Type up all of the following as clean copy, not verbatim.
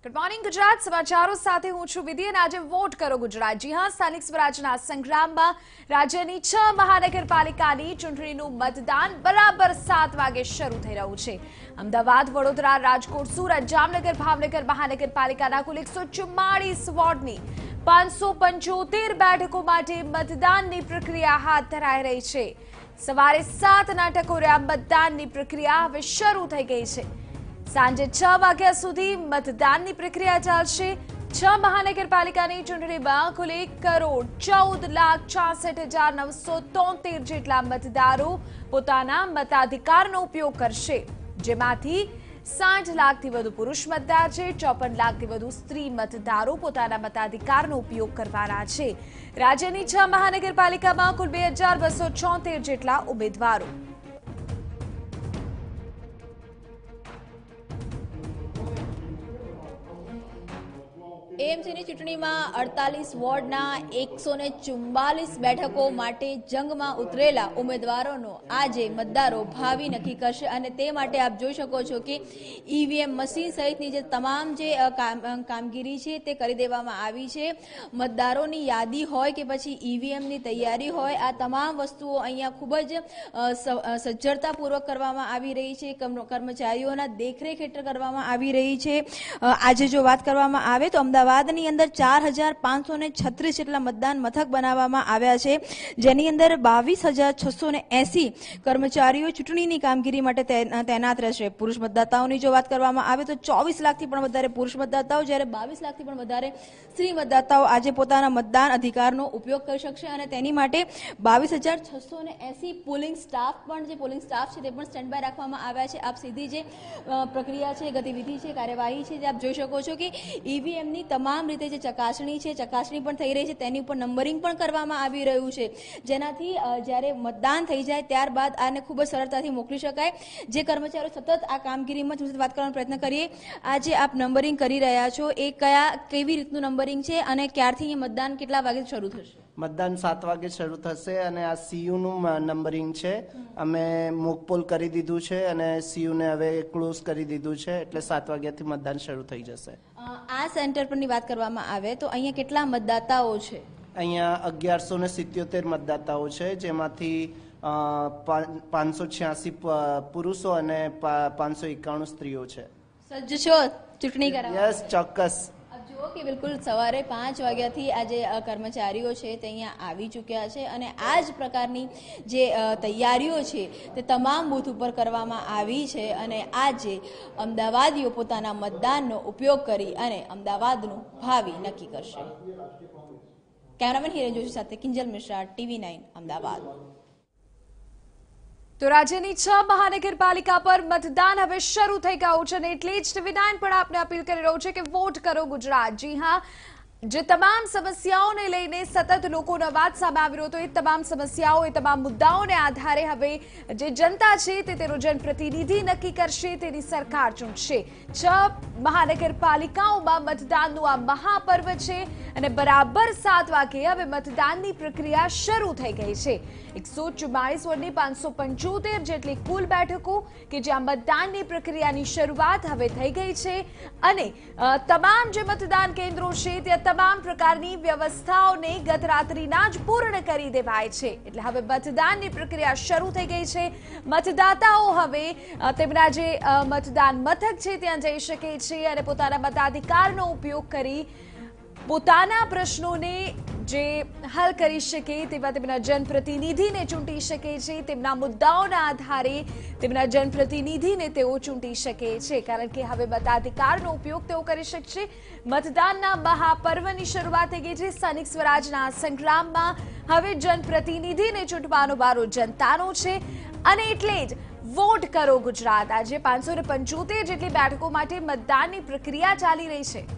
Good morning Gujarat સમાચારો સાથે હું છું વિધિ અને આજે વોટ કરો ગુજરાત। જી હા, સ્થાનિક સ્વરાજના સંગ્રામમાં રાજ્યની 6 મહાનગરપાલિકાની ચૂંટણીનું મતદાન બરાબર 7 વાગે શરૂ થઈ રહ્યું છે। અમદાવાદ, વડોદરા, રાજકોટ, સુરત, જામનગર, ભાવનગર મહાનગરપાલિકાના કુલ 144 વોર્ડની 575 બેઠકો માટે મતદાનની પ્રક્રિયા હાથ ધરાઈ રહી છે। સવારે 7ના ટકોરે આ મતદાનની પ્રક્રિયા હવે શરૂ થઈ ગઈ છે। સાંજે 6 વાગ્યા સુધી મતદાનની પ્રક્રિયા ચાલશે। 6 મહાનગરપાલિકાની ચૂંટણીમાં કુલ 1,14,66,973 જેટલા મતદારો પોતાના મતાધિકારનો ઉપયોગ કરશે, જેમાંથી 60 લાખથી વધુ પુરુષ મતદાર છે। 54 લાખથી વધુ સ્ત્રી મતદારો પોતાના મતાધિકારનો ઉપયોગ કરવાના છે। રાજ્યની 6 મહાનગરપાલિકામાં કુલ 2,276 જેટલા ઉમેદવારો। એએમસીની ચૂંટણીમાં 48 વોર્ડના 144 બેઠકો માટે જંગમાં ઉતરેલા ઉમેદવારોનો આજે મતદારો ભાવિ નક્કી કરશે અને તે માટે આપ જોઈ શકો છો કે ઈવીએમ મશીન સહિતની જે તમામ જે કામગીરી છે તે કરી દેવામાં આવી છે। મતદારોની યાદી હોય કે પછી ઈવીએમની તૈયારી હોય, આ તમામ વસ્તુઓ અહીંયા ખૂબ જ સજ્જડતાપૂર્વક કરવામાં આવી રહી છે। કર્મચારીઓના દેખરેખ હેઠળ કરવામાં આવી રહી છે। આજે જો વાત કરવામાં આવે તો અમદાવાદની અંદર 4,536 જેટલા મતદાન મથક બનાવવામાં આવ્યા છે, જેની અંદર 22,680 કર્મચારીઓ ચૂંટણીની કામગીરી માટે તૈનાત રહેશે। પુરુષ મતદાતાઓની જો વાત કરવામાં આવે તો 24 લાખથી પણ વધારે પુરુષ મતદાતાઓ, જ્યારે 22 લાખથી પણ વધારે સ્ત્રી મતદાતાઓ આજે પોતાના મતદાન અધિકારનો ઉપયોગ કરી શકશે અને તેની માટે 22,680 પોલિંગ સ્ટાફ પણ જે પોલિંગ સ્ટાફ છે તે પણ સ્ટેન્ડ બાય રાખવામાં આવ્યા છે। આપ સીધી જે પ્રક્રિયા છે, ગતિવિધિ છે, કાર્યવાહી છે, જે આપ જોઈ શકો છો કે ઈવીએમની તમામ રીતે જે ચકાસણી છે, ચકાસણી પણ થઈ રહી છે, તેની ઉપર નંબરિંગ પણ કરવામાં આવી રહ્યું છે, જેનાથી જ્યારે મતદાન થઈ જાય ત્યારબાદ આને ખૂબ જ સરળતાથી મોકલી શકાય। જે કર્મચારીઓ સતત આ કામગીરીમાં વાત કરવાનો પ્રયત્ન કરીએ, આજે આપ નંબરિંગ કરી રહ્યા છો, એ કેવી રીતનું નંબરિંગ છે અને ક્યારથી મતદાન કેટલા વાગે શરૂ થશે? મતદાન 7 વાગે શરૂ થશે અને આ સીયુનું નંબરિંગ છે। અમે મોકપોલ કરી દીધું છે અને સીયુને હવે ક્લોઝ કરી દીધું છે, એટલે 7 વાગ્યાથી મતદાન શરૂ થઈ જશે। આ સેન્ટર પરની વાત કરવામાં આવે તો અહીંયા કેટલા મતદાતાઓ છે? અહીંયા 1177 મતદાતાઓ છે, જેમાંથી 586 પુરુષો અને 591 સ્ત્રીઓ છે। સજ્જ છો ચૂંટણી કરાવવા? યસ, ચોક્કસ। જુઓ કે બિલકુલ સવારે 5 વાગ્યાથી આ જે કર્મચારીઓ છે તે અહીંયા આવી ચૂક્યા છે અને આ જ પ્રકારની જે તૈયારીઓ છે તે તમામ બૂથ ઉપર કરવામાં આવી છે અને આજે અમદાવાદીઓ પોતાના મતદાનનો ઉપયોગ કરી અને અમદાવાદનું ભાવિ નક્કી કરશે। કેમેરામેન હિરેન જોશી સાથે કિંજલ મિશ્રા, TV9 અમદાવાદ। તો રાજ્યની 6 મહાનગરપાલિકા પર મતદાન હવે શરૂ થઈ ગયું છે અને એટલે જ TV9 પણ આપને અપીલ કરી રહ્યું છે કે વોટ કરો ગુજરાત। જી હા, જે તમામ સમસ્યાઓને લઈને સતત લોકોનો અવાજ સામે આવી રહ્યો હતો, એ તમામ સમસ્યાઓ, એ તમામ મુદ્દાઓને આધારે હવે જે જનતા છે તે તેનો જનપ્રતિનિધિ નક્કી કરશે, તેની સરકાર ચૂંટશે। 6 મહાનગરપાલિકાઓમાં મતદાનનું આ મહાપર્વ છે અને બરાબર 7 વાગે હવે મતદાનની પ્રક્રિયા શરૂ થઈ ગઈ છે। 144 વોર્ડની 575 જેટલી કુલ બેઠકો કે જ્યાં મતદાનની પ્રક્રિયાની શરૂઆત હવે થઈ ગઈ છે અને તમામ જે મતદાન કેન્દ્રો છે ત્યાં તમામ પ્રકારની વ્યવસ્થાઓને ગત રાત્રિના જ પૂર્ણ કરી દેવાય છે, એટલે હવે મતદાનની પ્રક્રિયા શરૂ થઈ ગઈ છે। મતદાતાઓ હવે તેમના જે મતદાન મથક છે ત્યાં જઈ શકે છે અને પોતાના મતાધિકારનો ઉપયોગ કરી પોતાના પ્રશ્નોને જે હલ કરી શકે તેવા તેમના જનપ્રતિનિધિને ચૂંટી શકે છે। તેમના મુદ્દાઓના આધારે તેમના જનપ્રતિનિધિને તેઓ ચૂંટી શકે છે, કારણ કે હવે મતાધિકારનો ઉપયોગ તેઓ કરી શકશે। મતદાનના મહાપર્વની શરૂઆત થઈ ગઈ છે। સ્થાનિક સ્વરાજના સંગ્રામમાં હવે જનપ્રતિનિધિને ચૂંટવાનો વારો જનતાનો છે અને એટલે જ વોટ કરો ગુજરાત। આજે 575 જેટલી બેઠકો માટે મતદાનની પ્રક્રિયા ચાલી રહી છે।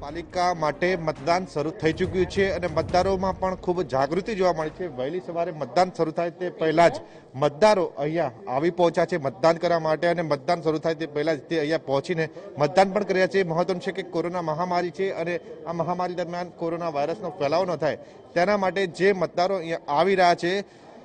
પાલિકા માટે મતદાન શરૂ થઈ ચૂક્યું છે અને મતદારોમાં પણ ખૂબ જાગૃતિ જોવા મળી છે. વહેલી સવારે મતદાન શરૂ થાય તે પહેલા જ મતદારો અહીંયા આવી પહોંચ્યા છે મતદાન કરવા માટે અને મતદાન શરૂ થાય તે પહેલા જ તે અહીંયા પહોંચીને મતદાન પણ કર્યા છે. મહત્વનું છે કે કોરોના મહામારી છે અને આ મહામારી દરમિયાન કોરોના વાયરસનો ફેલાવો ન થાય તેના માટે જે મતદારો અહીંયા આવી રહ્યા છે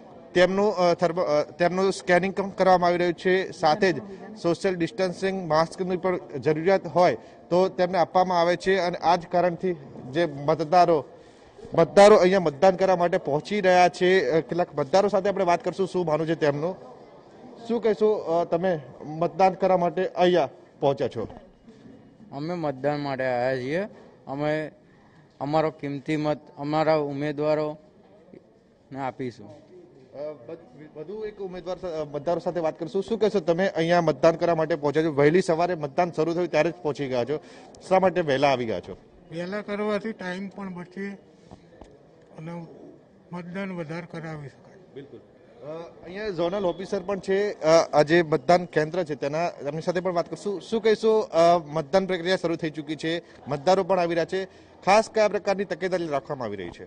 તેમનું સ્કેનિંગ કરવામાં આવી રહ્યું છે. સાથે જ સોશિયલ ડિસ્ટન્સિંગ માસ્કની પણ જરૂરિયાત હોય તો તેમને આપવામાં આવે છે અને આ જ કારણથી જે મતદારો અહીંયા મતદાન કરવા માટે પહોંચી રહ્યા છે. કેટલાક મતદારો સાથે આપણે વાત કરશું શું માનવું છે તેમનું. શું કહેશો, તમે મતદાન કરવા માટે અહીંયા પહોંચ્યા છો? અમે મતદાન માટે આવ્યા છીએ. અમે અમારો કિંમતી મત અમારા ઉમેદવારોને આપીશું. વધુ એક મતદારો સાથે વાત કરશું. શું કહેશો, તમે અહીંયા મતદાન કરવા માટે પહોંચ્યા છો? વહેલી સવારે મતદાન શરૂ થયું ત્યારે જ પહોંચી ગયા છો. શા માટે વહેલા આવી ગયા છો? વહેલા કરવાથી ટાઈમ પણ બચે અને મતદાન વધારે કરાવી શકાય. બિલકુલ. અહીંયા ઝોનલ ઓફિસર પણ છે, આજે મતદાન કેન્દ્ર છે તેમની સાથે પણ વાત કરશું. શું કહેશો, મતદાન પ્રક્રિયા શરૂ થઈ ચૂકી છે, મતદારો પણ આવી રહ્યા છે, ખાસ કયા પ્રકારની તકેદારી રાખવામાં આવી રહી છે?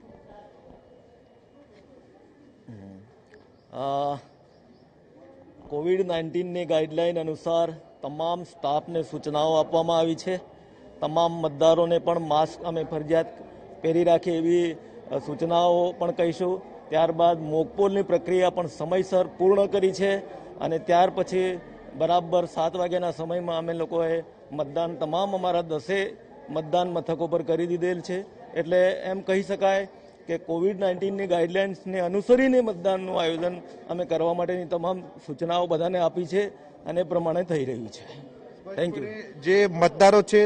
કોવિડ-19ની ગાઈડલાઈન અનુસાર તમામ સ્ટાફને સૂચનાઓ આપવામાં આવી છે. તમામ મતદારોને પણ માસ્ક અમે ફરજિયાત પહેરી રાખીએ એવી સૂચનાઓ પણ કહીશું. ત્યારબાદ મોકપોલની પ્રક્રિયા પણ સમયસર પૂર્ણ કરી છે અને ત્યાર પછી બરાબર 7 વાગ્યાના સમયમાં અમે લોકોએ મતદાન તમામ અમારા 10 મતદાન મથકો પર કરી દીધેલ છે. એટલે એમ કહી શકાય કે કોવિડ-19ની ગાઈડલાઇન્સને અનુસરીને મતદાનનું આયોજન અમે કરવા માટેની તમામ સૂચનાઓ બધાને આપી છે અને એ પ્રમાણે થઈ રહ્યું છે. Thank you. જે મતદારો છે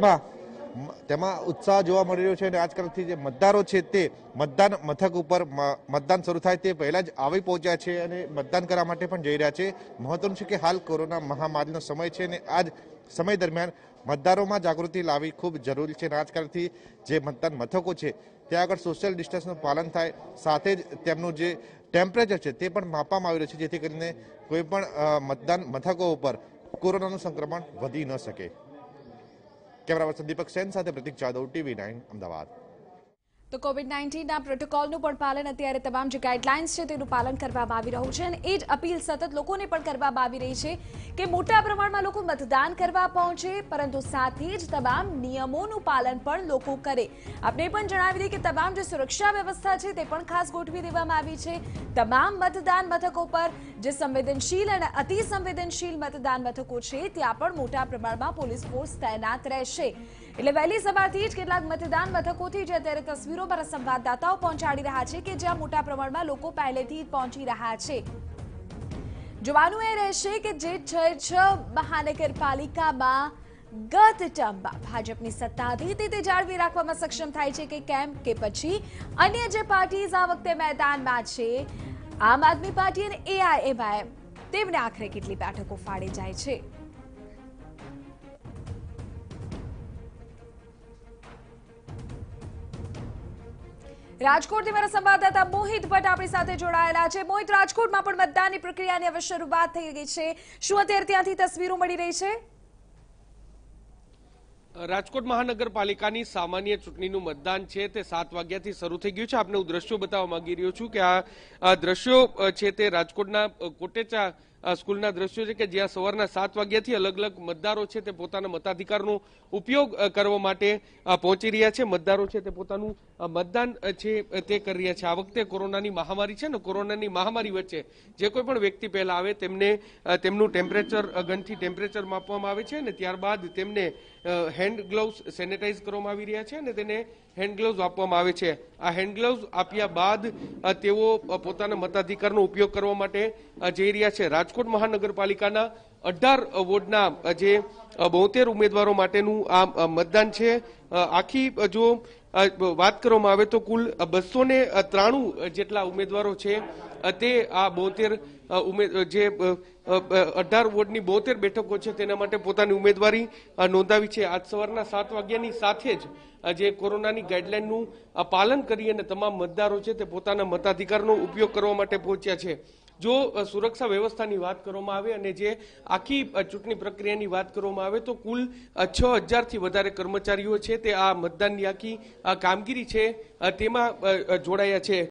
તેમાં ઉત્સાહ જોવા મળી રહ્યો છે અને આજકાલથી જે મતદારો છે તે મતદાન મથક ઉપર મતદાન શરૂ થાય તે પહેલા જ આવી પહોંચ્યા છે અને મતદાન કરવા માટે પણ જઈ રહ્યા છે. મહત્વનું છે કે હાલ કોરોના મહામારીનો સમય છે અને આ જ સમય દરમિયાન મતદારોમાં જાગૃતિ લાવવી ખૂબ જરૂરી છે અને આજકાલથી જે મતદાન મથકો છે ત્યાં આગળ સોશિયલ ડિસ્ટન્સનું પાલન થાય, સાથે જ તેમનું જે ટેમ્પરેચર છે તે પણ માપવામાં આવી રહ્યું છે જેથી કરીને કોઈ પણ મતદાન મથકો ઉપર કોરોનાનું સંક્રમણ વધી ન શકે. કેમેરા પર્સન દીપક સેન સાથે પ્રતિક જાદવ, TV9 અમદાવાદ. તો કોવિડ-19ના પ્રોટોકોલનું પણ પાલન અત્યારે તમામ જે ગાઈડલાઇન્સ છે તેનું પાલન કરવામાં આવી રહ્યું છે અને એ જ અપીલ સતત લોકોને પણ કરવામાં આવી રહી છે કે મોટા પ્રમાણમાં લોકો મતદાન કરવા પહોંચે પરંતુ સાથે જ તમામ નિયમોનું પાલન પણ લોકો કરે. આપણે પણ જણાવી દઈએ કે તમામ જે સુરક્ષા વ્યવસ્થા છે તે પણ ખાસ ગોઠવી દેવામાં આવી છે. તમામ મતદાન મથકો પર જે સંવેદનશીલ અને અતિ સંવેદનશીલ મતદાન મથકો છે ત્યાં પણ મોટા પ્રમાણમાં પોલીસ ફોર્સ તૈનાત રહેશે. એટલે વહેલી સવારથી જ કેટલાક મતદાન મથકોથી જે અત્યારે તસવીરો પર સંવાદદાતાઓ પહોંચાડી રહ્યા છે કે જ્યાં મોટા પ્રમાણમાં લોકો પહેલેથી પહોંચી રહ્યા છે. જોવાનું એ રહેશે કે જે 6 મહાનગરપાલિકામાં ગત ટર્મમાં ભાજપની સત્તા હતી તે જાળવી રાખવામાં સક્ષમ થાય છે કે કેમ, કે પછી અન્ય જે પાર્ટીઝ આ વખતે મેદાનમાં છે આમ આદમી પાર્ટી અને AIMIM તેમને આખરે કેટલી બેઠકો ફાળે જાય છે. રાજકોટથી મારા સંવાદદાતા મોહિત ભટ્ટ આપણી સાથે જોડાયેલા છે. મોહિત, રાજકોટમાં પણ મતદાનની પ્રક્રિયાની હવે શરૂઆત થઈ ગઈ છે. શું અત્યારે ત્યાંથી તસવીરો મળી રહી છે? રાજકોટ મહાનગરપાલિકાની સામાન્ય ચૂંટણીનું મતદાન છે તે 7 વાગ્યાથી શરૂ થઈ ગયું છે. આપને હું દ્રશ્યો બતાવવા માંગી રહ્યો છું કે આ દ્રશ્યો છે તે રાજકોટના કોટેચા સ્કૂલના દ્રશ્યો છે કે જ્યાં સવારના 7 વાગ્યાથી અલગ અલગ મતદારો છે તે પોતાના મતાધિકારનો ઉપયોગ કરવા માટે પહોંચી રહ્યા છે. મતદારો છે તે પોતાનું મતદાન છે તે કરી રહ્યા છે. આ વખતે કોરોનાની મહામારી છે ને, કોરોનાની મહામારી વચ્ચે જે કોઈ પણ વ્યક્તિ પહેલા આવે તેમને તેમનું ટેમ્પરેચર ગનથી ટેમ્પરેચર માપવામાં આવે છે અને ત્યારબાદ તેમને હેન્ડ ગ્લોવ્સ સેનેટાઈઝ કરવામાં આવી રહ્યા છે અને તેને હેન્ડ ગ્લોવ્સ આપવામાં આવે છે. આ હેન્ડ ગ્લોવ્સ આપ્યા બાદ તેઓ પોતાના મતાધિકારનો ઉપયોગ કરવા માટે જઈ રહ્યા છે. રાજકોટ મહાનગરપાલિકાના 18 વોર્ડના જે 72 ઉમેદવારો માટેનું આ મતદાન છે. આખી જો વાત કરવામાં આવે તો કુલ 293 જેટલા ઉમેદવારો છે તે આ 72 જે 18 વોર્ડની 72 બેઠકો છે તેના માટે પોતાની ઉમેદવારી નોંધાવી છે. આજ સવારના 7 વાગ્યાની સાથે જ જે કોરોનાની ગાઈડલાઈનનું પાલન કરી અને તમામ મતદારો છે તે પોતાના મતાધિકારનો ઉપયોગ કરવા માટે પહોંચ્યા છે. જો સુરક્ષા વ્યવસ્થાની વાત કરવામાં આવે અને જે આખી ચૂંટણી પ્રક્રિયાની વાત કરવામાં આવે તો કુલ 6000થી વધારે કર્મચારીઓ છે તે આ મતદાનની આખી કામગીરી છે તેમાં જોડાયા છે।